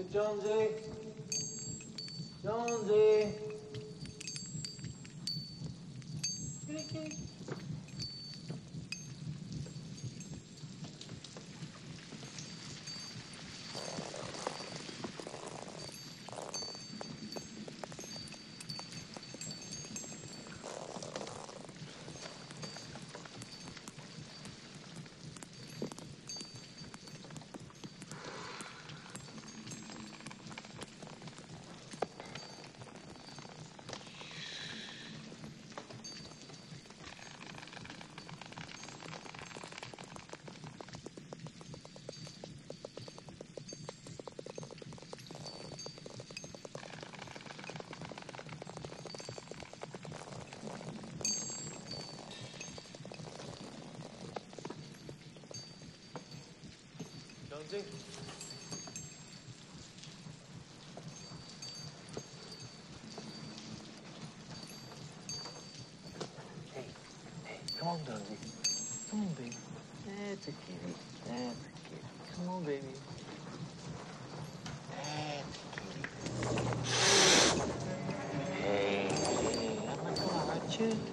Jonesy. Jonesy. Kitty, kitty. Jonesy? Hey, come on, Jonesy. Come on, baby. That's a kitty. That's a kitty. Come on, baby. That's a kitty. Hey, I'm not gonna hurt you.